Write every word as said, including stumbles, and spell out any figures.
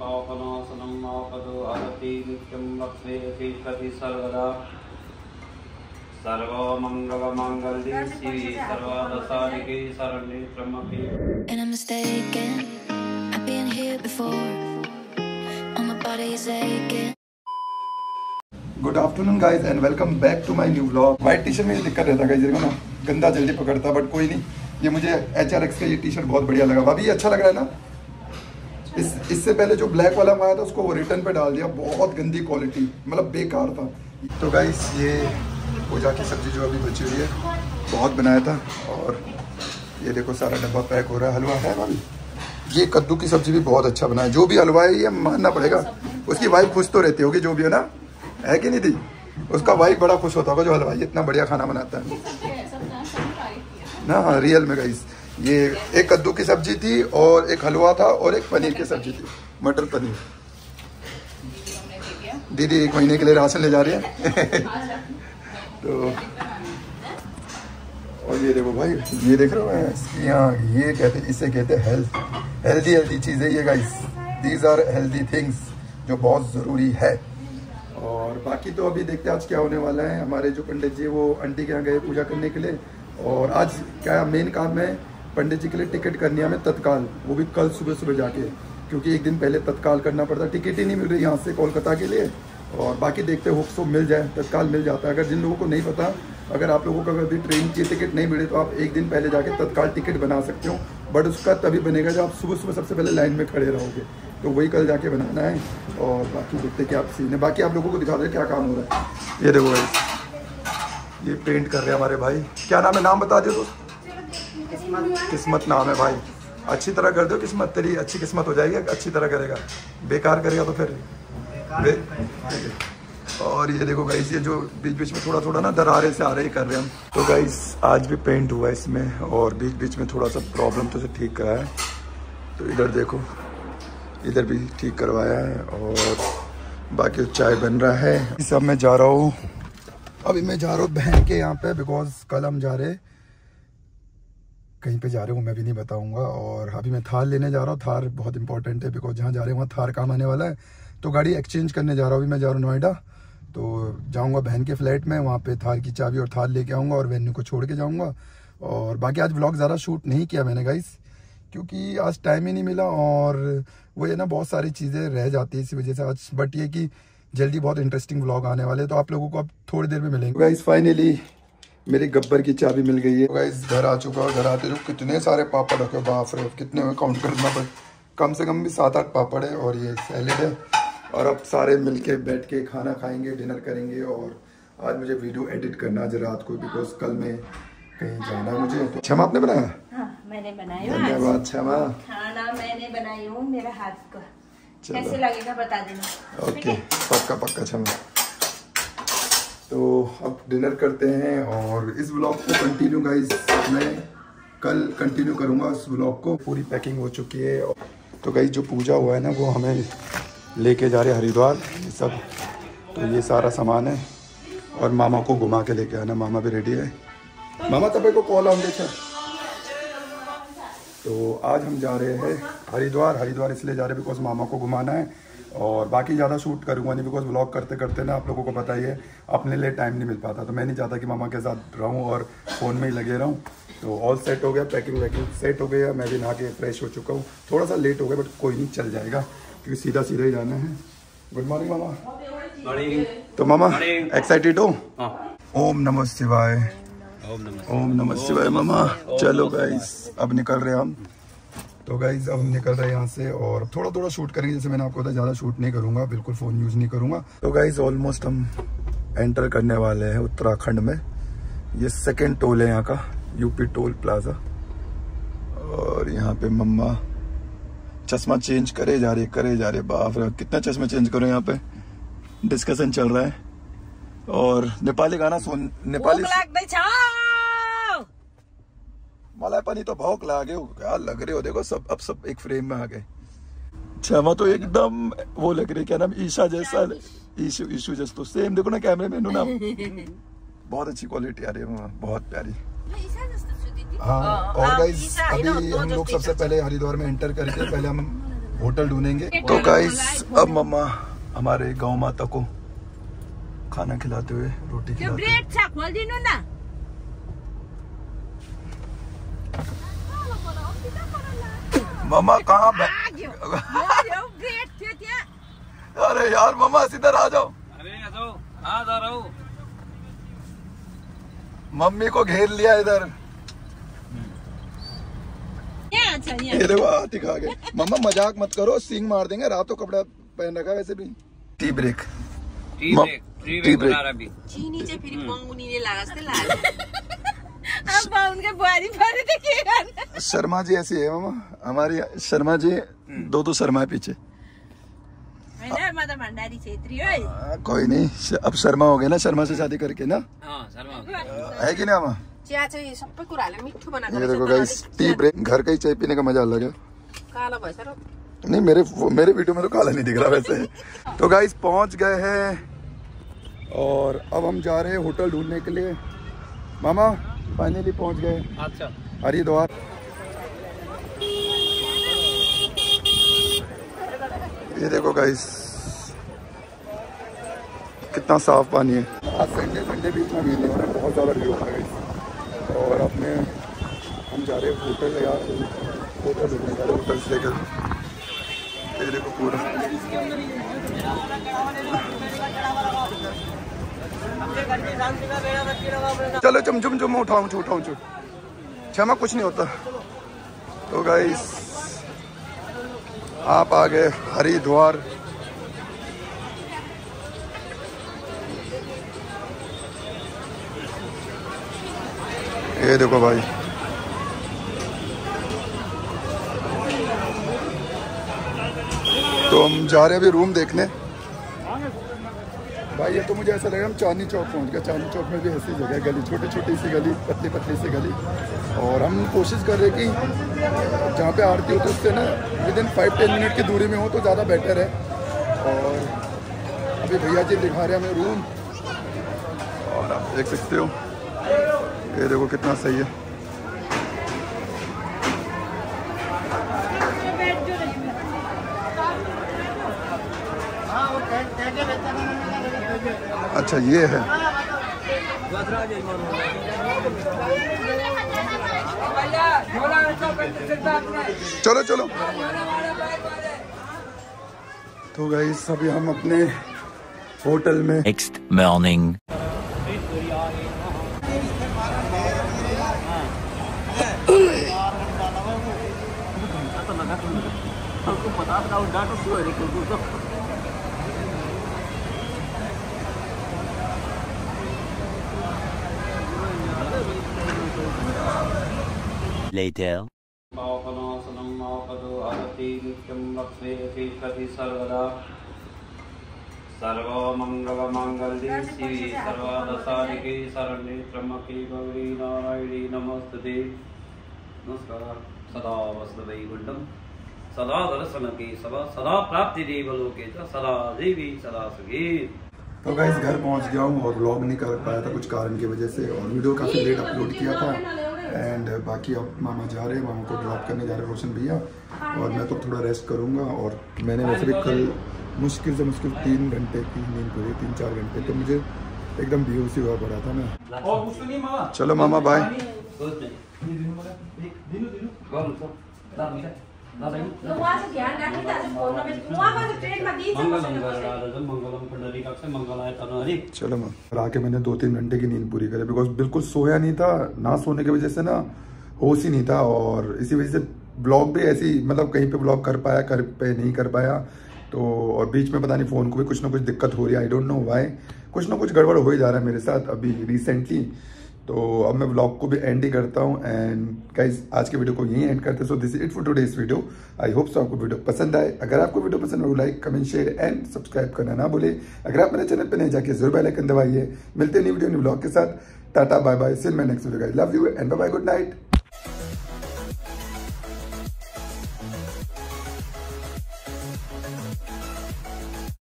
पापनाशनं आपदो हरति नित्यं लक्ष्मीति प्रति सर्वदा सर्वमंगलमांगल्ये शिवे सर्वदशानिके शरण्ये त्र्यंबके। And I'm mistaken, I've been here before. All my body's aching. Good afternoon guys and welcome back to my new vlog. White T shirt में ये दिक्कत रहता है गाइज ना, गंदा जल्दी पकड़ता, बट कोई नहीं। ये मुझे एच आर एक्स का ये टी शर्ट बहुत बढ़िया लगा। भाभी ये अच्छा लग रहा है ना। इस इससे पहले जो ब्लैक वाला मंगाया था उसको वो रिटर्न पे डाल दिया, बहुत गंदी क्वालिटी, मतलब बेकार था। तो गाइज ये पूजा की सब्जी जो अभी बची हुई है, बहुत बनाया था और ये देखो सारा डब्बा पैक हो रहा है। हलवा है भाभी, ये कद्दू की सब्जी भी बहुत अच्छा बना है। जो भी हलवा है ये मानना पड़ेगा, उसकी वाइफ खुश तो रहती होगी जो भी है ना, है कि नहीं थी? उसका वाइफ बड़ा खुश होता होगा जो हलवाई इतना बढ़िया खाना बनाता है ना। हाँ रियल में गाइस, ये एक कद्दू की सब्जी थी और एक हलवा था और एक पनीर की सब्जी थी, मटर पनीर। दीदी एक महीने के लिए राशन ले जा रही है तो और ये देखो भाई, ये देख रहे हो यहाँ, ये कहते इसे कहते हैं हेल्थ, हेल्दी हेल्दी चीज़ें ये guys, these are healthy things जो बहुत ज़रूरी है। और बाकी तो अभी देखते हैं आज क्या होने वाला है। हमारे जो पंडित जी वो आंटी के यहाँ गए पूजा करने के लिए, और आज क्या मेन काम है पंडित जी के लिए टिकट करनी है हमें तत्काल, वो भी कल सुबह सुबह जाके, क्योंकि एक दिन पहले तत्काल करना पड़ता, टिकट ही नहीं मिल रही यहाँ से कोलकाता के लिए। और बाकी देखते होप सो मिल जाए, तत्काल मिल जाता है। अगर जिन लोगों को नहीं पता, अगर आप लोगों को अगर भी ट्रेन की टिकट नहीं मिले तो आप एक दिन पहले जाके तत्काल टिकट बना सकते हो, बट उसका तभी बनेगा जब आप सुबह सुबह सबसे पहले लाइन में खड़े रहोगे, तो वही कल जाके बनाना है। और बाकी देखते क्या आप सीन है, बाकी आप लोगों को दिखा दे क्या काम हो रहा है। ये देखो भाई, ये पेंट कर रहे हैं हमारे भाई। क्या नाम है, नाम बता दो दोस्त। किस्मत नाम है भाई, अच्छी तरह कर दो किस्मत, तेरी अच्छी किस्मत हो जाएगी अच्छी तरह करेगा, बेकार करेगा तो फिर बे... और ये देखो गाइस, ये जो बीच बीच में थोड़ा थोड़ा ना दरारे से आ रहे कर रहे हैं हम। तो गाइस आज भी पेंट हुआ है इसमें, और बीच बीच में थोड़ा सा प्रॉब्लम तो से ठीक करा है। तो इधर देखो, इधर भी ठीक करवाया है, और बाकी चाय बन रहा है। सब मैं जा रहा हूँ, अभी मैं जा रहा हूँ बहन के यहाँ पे, बिकॉज कल हम जा रहे कहीं पे जा रहे हूँ मैं भी नहीं बताऊंगा। और अभी मैं थार लेने जा रहा हूँ, थार बहुत इंपॉर्टेंट है, बिकॉज जहाँ जा रहे हैं वहाँ थार काम आने वाला है। तो गाड़ी एक्सचेंज करने जा रहा हूँ, अभी मैं जा रहा हूँ नोएडा, तो जाऊँगा बहन के फ्लैट में, वहाँ पे थार की चाबी और थार लेके आऊँगा और वेन्यू को छोड़ के जाऊँगा। और बाकी आज व्लॉग ज़्यादा शूट नहीं किया मैंने गाइस, क्योंकि आज टाइम ही नहीं मिला, और वो ये ना बहुत सारी चीज़ें रह जाती है इसी वजह से आज। बट ये कि जल्दी बहुत इंटरेस्टिंग व्लॉग आने वाले हैं, तो आप लोगों को अब थोड़ी देर में मिलेंगे। गाइस फाइनली मेरे गब्बर की चाबी मिल गई है। गाइस घर आ चुका है, घर आते जो कितने सारे पापड़ रखे, बाप रे कितने में काउंट करना पड़े, कम से कम भी सात आठ पापड़ है, और ये सैलेड है। और अब सारे मिलके बैठ के खाना खाएंगे, डिनर करेंगे। और आज मुझे वीडियो एडिट करना आज रात को, बिकॉज कल में कहीं जाना है मुझे। तो क्षमा आपने बनाया? हाँ, मैंने बनाया। धन्यवाद क्षमा। खाना मैंने बनाई हूँ, मेरा हाथ का कैसे लगेगा बता देना। ओके पक्का पक्का क्षमा। तो अब डिनर करते हैं, और इस व्लॉग को कंटिन्यू गाइस मैं कल कंटिन्यू करूँगा इस व्लॉग को। पूरी पैकिंग हो चुकी है। तो गाइस जो पूजा हुआ है ना वो हमें लेके जा रहे हैं हरिद्वार, ये सब। तो ये सारा सामान है, और मामा को घुमा के लेके आना, मामा भी रेडी है। मामा तब को कॉल आऊँ देखा। तो आज हम जा रहे हैं हरिद्वार, हरिद्वार इसलिए जा रहे हैं बिकॉज मामा को घुमाना है। और बाकी ज़्यादा शूट करूँगा नहीं, बिकॉज व्लॉग करते करते ना आप लोगों को पता ही है अपने लिए टाइम नहीं मिल पाता। तो मैं नहीं चाहता कि मामा के साथ रहूँ और फ़ोन में ही लगे रहूँ। तो ऑल सेट हो गया, पैकिंग वैकिंग सेट हो गया, मैं भी नहा के फ्रेश हो चुका हूँ। थोड़ा सा लेट हो गया बट कोई नहीं, चल जाएगा, क्योंकि सीधा सीधा ही जाना है। गुड मॉर्निंग मामा। मॉर्निंग। तो मामा एक्साइटेड हो? ओम नमः शिवाय, ओम नमः शिवाय मामा। चलो गाइस अब निकल रहे हैं हम। तो गाइज अब हम निकल रहे हैं यहाँ से, और थोड़ा थोड़ा शूट करेंगे, जैसे मैंने आपको बताया ज़्यादा शूट नहीं करूँगा, बिल्कुल फ़ोन यूज़ नहीं करूँगा। तो गाइज ऑलमोस्ट हम एंटर करने वाले हैं उत्तराखंड में। ये सेकंड टोल है यहाँ का, यूपी टोल प्लाजा। और यहाँ पे मम्मा चश्मा चेंज करे जा रही करे जा रहे बाप रे कितना चश्मा चेंज करो। यहाँ पे डिस्कशन चल रहा है, और नेपाली गाना सुन, नेपाली मलाई पानी तो भौक लागे क्या लग रहे हो। देखो सब अब सब एक फ्रेम में आ गए। क्षमा तो एकदम वो लग रही, क्या नाम, ईशा जैसा, ईशु ईशु जैसा तो सेम। देखो ना कैमरे में ना, बहुत अच्छी क्वालिटी आ रही है, बहुत प्यारी। हाँ और गाइस अभी हम लोग सबसे पहले हरिद्वार में एंटर करके पहले हम होटल ढूंढेंगे। तो गाइस अब मम्मा हमारे गांव माता को खाना खिलाते हुए रोटी खिलाते हुए। मम्मा कहाँ? अरे यार मम्मा इधर आ जाओ। अरे आ जाओ, आ जा रहा हूँ। मम्मी को घेर लिया इधर। ये देखो हाथ खा गए। मम्मा मजाक मत करो, सींग मार देंगे। रातों कपड़ा पहन रखा वैसे भी। Tea break tea break tea break बना रहा भी। चीनी चाहिँ फेरि पाउनी ने लागा जस्तै लाग्यो। अब उनके बुहारी भरे देखिए। शर्मा जी ऐसी है मामा हमारी। शर्मा जी दो तो शर्मा है पीछे। भंडारी छेत्री हो। कोई नहीं, अब शर्मा हो गए ना, शर्मा से शादी करके ना। हाँ, शर्मा है कि नहीं मामा? चिया चाहिँ सबै कुराले मिठो बनाएको। ये देखो गाइस टी ब्रेक। घर का ही चाय पीने का मजा अलग है। काला भएछ र? नहीं मेरे मेरे वीडियो में तो काला नहीं दिख रहा वैसे। तो गाइस पहुंच गए हैं और अब हम जा रहे हैं होटल ढूंढने के लिए। मामा फाइनली पहुंच गए। अच्छा हरिद्वार। ये देखो गाइस कितना साफ पानी है। आज संडे संडे भी इतना भीड़ नहीं हो रहा है, बहुत ज़्यादा भीड़ हो रहा है। और अपने हम जा रहे हैं होटल यार, होटल ढूंढने जा रहे होटल से लेकर। ये देखो पूरा चलो चुम चुम चुम उठाऊं चू उठाऊं चू क्षमा कुछ नहीं होता। तो गाइस आप आ गए हरिद्वार। ये देखो भाई तो हम जा रहे हैं अभी रूम देखने। भाई ये तो मुझे ऐसा लगा हम चांदनी चौक पहुंच गए। चांदनी चौक में भी ऐसी जगह है, गली छोटी छोटी सी गली, पतली पतली सी गली। और हम कोशिश कर रहे हैं कि जहाँ पे आरती हो तो उससे ना within five ten minute की दूरी में हो तो ज़्यादा बेटर है। और अभी भैया जी दिखा रहे हैं हमें रूम और आप देख सकते हो। ये देखो कितना सही है। अच्छा ये है। चलो चलो। तो गाइस अभी हम अपने होटल में। Next morning. Later. सर्वमंगलमांगल्ये शिवे सर्वादसारिके शरण्ये त्र्यंबके गौरी नारायणी नमोस्तुते। नमस्कार। सदा वसुदैवकुण्डं सदा दर्शनके सदा प्राप्ति देवलोके च सदा देवी सदा सुखी। तो गाइस घर पहुंच गया हूँ और व्लॉग नहीं कर पाया था कुछ कारण की वजह से, और वीडियो काफ़ी लेट अपलोड किया था। एंड बाकी अब मामा जा रहे हैं, मामा को ड्रॉप करने जा रहे हैं रोशन भैया, और मैं तो थोड़ा रेस्ट करूँगा। और मैंने वैसे भी कल मुश्किल से मुश्किल तीन घंटे की नींद पूरी, तीन चार घंटे, तो मुझे एकदम बेहोशी हुआ पड़ा था मैं। चलो मामा बाय। चलो माँ आके मैंने दो तीन घंटे की नींद पूरी करी, बिकॉज बिल्कुल सोया नहीं था। ना सोने की वजह से ना होश ही नहीं था, और इसी वजह से ब्लॉग भी ऐसी मतलब कहीं पे ब्लॉग कर पाया, कर पे नहीं कर पाया। तो और बीच में पता नहीं फ़ोन को भी कुछ ना कुछ दिक्कत हो रही है, आई डोंट नो व्हाई। कुछ ना कुछ गड़बड़ हो ही जा रहा है मेरे साथ अभी रिसेंटली। तो अब मैं व्लॉग को भी एंड ही करता हूँ। एंड गाइस आज के वीडियो को यहीं एंड करते हैं। So this is it for today's video. I hope so आपको वीडियो पसंद आए। अगर आपको वीडियो पसंद हो like comment share and subscribe करना ना भूले। अगर आप मेरे चैनल पर नहीं जाके जरूर बेल आइकन दबाइए। मिलते हैं न्यू वीडियो न्यू व्लॉग के साथ। Tata bye bye, see you in my next video guys. Love you and bye bye, good night.